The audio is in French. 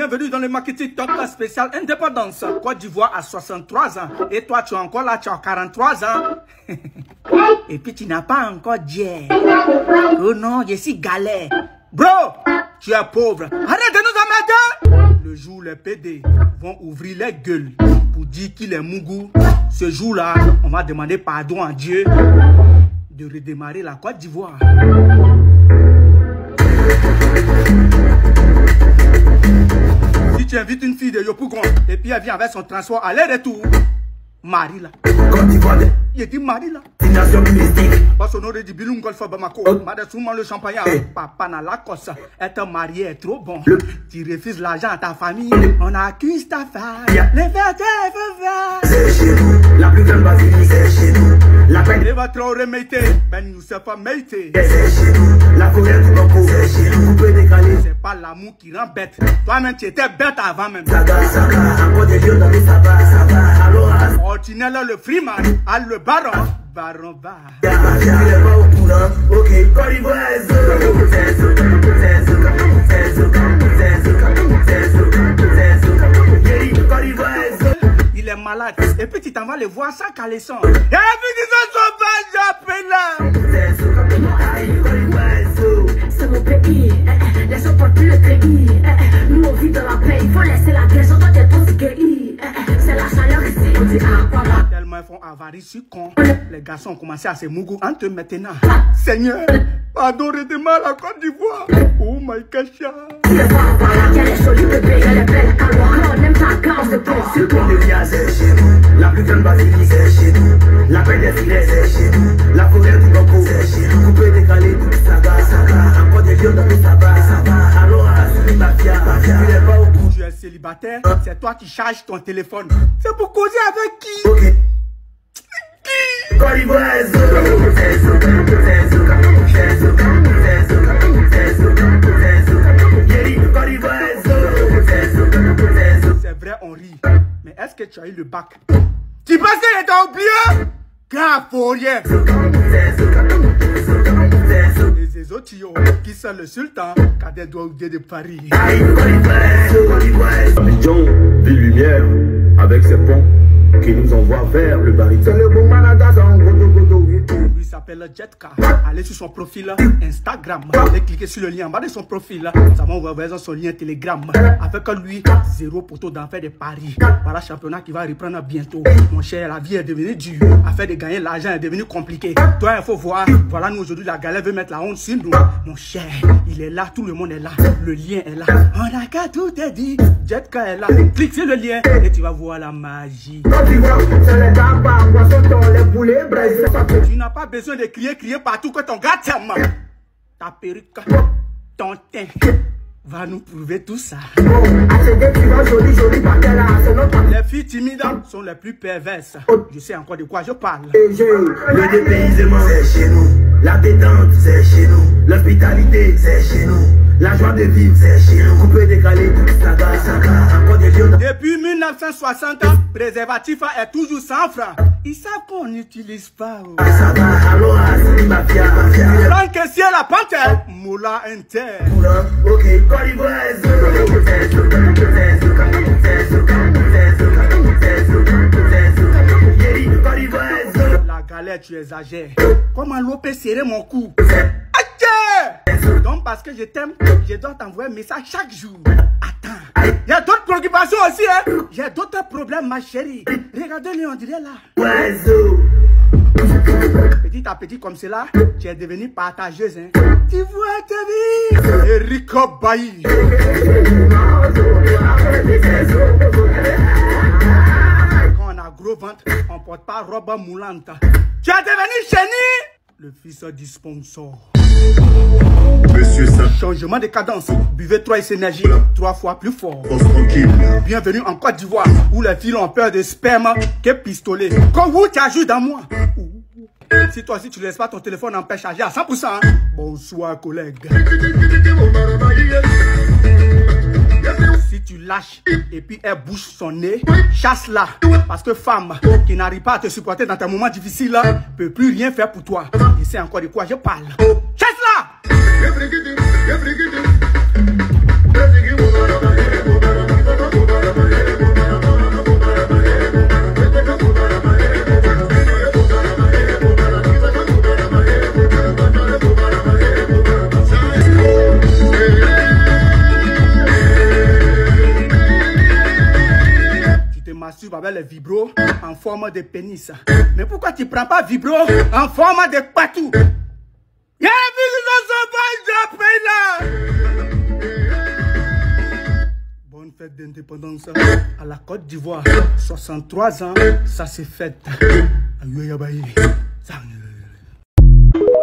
Bienvenue dans le marketing top spécial indépendance. Côte d'Ivoire à 63 ans. Et toi, tu es encore là, tu as 43 ans. Et puis, tu n'as pas encore dit. Oh non, je suis galère. Bro, tu es pauvre. Arrête de nous emmerder. Le jour où les PD vont ouvrir les gueules pour dire qu'il est Mougou, ce jour-là, on va demander pardon à Dieu de redémarrer la Côte d'Ivoire. Si tu invites une fille de Yopougon et puis elle vient avec son transport aller-retour, Marie là. Il dit Marie là. Parce qu'on aurait dit Biloum Golf Bamako. Madame Souman le champagne. Papa n'a la cosse. Être marié est trop bon. Tu refuses l'argent à ta famille. On accuse ta femme. Les vertés, c'est chez nous. La plus grande basilique, c'est chez nous. La peine. Les va trop remettre. Ben nous c'est pas meité. C'est chez nous. La forêt du Boko, c'est chez nous. Vous pouvez décaler. C'est pas l'amour qui rend bête. Toi-même tu étais bête avant même. Saga, encore des lieux dans les sabbats, ça va. Alors, Ordinaire le freeman, à le baron. Baron bar. il est pas au courant. Ok, Côte d'Ivoire, il est malade. Et puis tu t'en vas le voir sans caleçon. Et puis tu te sauves là. C'est mon pays, les autres portent plus le pays. Nous on vit dans la paix, il faut laisser la guerre, sur toi t'es ton CGI. C'est la chaleur ici, on dit ah, tellement ils font avarie sur con. Les garçons ont commencé à se mougou entre maintenant. Seigneur, pardon, redémarre la Côte d'Ivoire. Oh my gosh. il y a les jolis bébés, il y a les belles calories. On aime ta carte, c'est bon, c'est bon. c'est chez nous. La plus grande basilique, c'est chez nous. La peine des filets, c'est chez nous. La forêt du Boko, c'est chez nous. Vous pouvez décaler, saga, encore des lieux dans les sabbats, ça va. Alors, assumez mafia, il est pas au courant. Tu es célibataire, c'est toi qui charges ton téléphone. C'est pour causer avec qui? Ok. Côte d'Ivoire, c'est vrai, on rit. Mais est-ce que tu as eu le bac? Tu penses qu'il était oublié? Grave pour rien. Les autres qui sont le sultan, Cadet Douaoudé de Paris. Abidjan, ville lumière, avec ses ponts qui nous envoient vers le baril. C'est le bon manada, Lui s'appelle Jetka. Allez sur son profil Instagram. Allez cliquer sur le lien en bas de son profil. Ça va envoyer son lien Telegram. Avec lui, 0 poteau d'enfer de Paris. Voilà le championnat qui va reprendre bientôt. Mon cher, la vie est devenue dure. Affaire de gagner l'argent est devenue compliquée. Toi, il faut voir. Voilà, nous aujourd'hui, la galère veut mettre la honte sur nous. Mon cher, il est là, tout le monde est là. Le lien est là. On a qu'à tout te dit. Jetka est là. Clique sur le lien et tu vas voir la magie. Tu n'as pas besoin de crier partout que ton gars t'aime. Ta perruque, ton teint va nous prouver tout ça. Les filles timides sont les plus perverses. Je sais encore de quoi je parle. Le dépaysement, c'est chez nous. La détente, c'est chez nous. L'hospitalité, c'est chez nous. La joie de vivre, c'est chez nous. Vous pouvez décaler, saga, encore des lieux. Depuis 1960, préservatif est toujours 100 francs. Ils savent qu'on n'utilise pas. Ça va, alors, assumez mafia. Tant que c'est la panthère, Moula Inter. Ok, Côte d'Ivoire, La galère, tu exagères. Comment l'eau peut serrer mon cou? Donc parce que je t'aime, je dois t'envoyer un message chaque jour. Attends, il y a d'autres préoccupations aussi, hein. J'ai d'autres problèmes, ma chérie. Regardez-le, on dirait là. Petit à petit comme cela, tu es devenue partageuse, hein. Tu vois ta vie. Erico Bailly. Quand on a gros ventre, on porte pas robe moulante. Tu es devenu chéni. Le fils du sponsor. Monsieur ça. Changement de cadence. Buvez 3 énergie 3 fois plus fort. Tranquille. Bienvenue en Côte d'Ivoire où les filles ont peur de sperme que pistolet. Comme vous, tu ajoutes dans moi. Si toi aussi tu ne laisses pas ton téléphone en paix chargé à 100%. Hein? Bonsoir collègue. Si tu lâches et puis elle bouge son nez, chasse-la. Parce que femme qui n'arrive pas à te supporter dans tes moments difficiles ne peut plus rien faire pour toi. Et c'est encore de quoi je parle. Chasse-la! les vibros en forme de pénis. Mais pourquoi tu prends pas vibro en forme de patou? Y'a la vie de là. Bonne fête d'indépendance à la Côte d'Ivoire. 63 ans, ça s'est fait. Aïe, aïe, aïe.